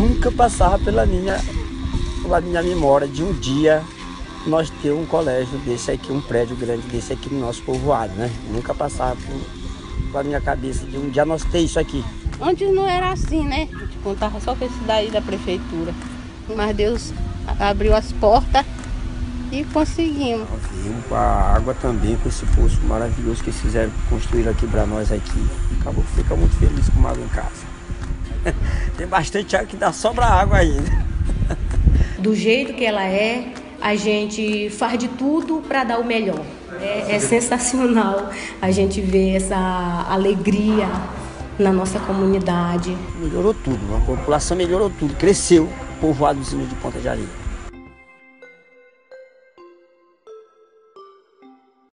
nunca passava pela minha memória de um dia nós ter um colégio desse aqui, um prédio grande desse aqui no nosso povoado, né? Nunca passava pela minha cabeça de um dia nós ter isso aqui. Antes não era assim, né? A gente contava só com esse daí da prefeitura. Mas Deus abriu as portas e conseguimos. Viemos com a água também, com esse poço maravilhoso que eles fizeram, construíram aqui para nós aqui. Acabou, fica muito feliz com água em casa. Tem bastante água que dá sobra água ainda. Do jeito que ela é, a gente faz de tudo para dar o melhor. É sensacional a gente ver essa alegria na nossa comunidade. Melhorou tudo, a população melhorou tudo, cresceu o povoadozinho de Ponta de Areia.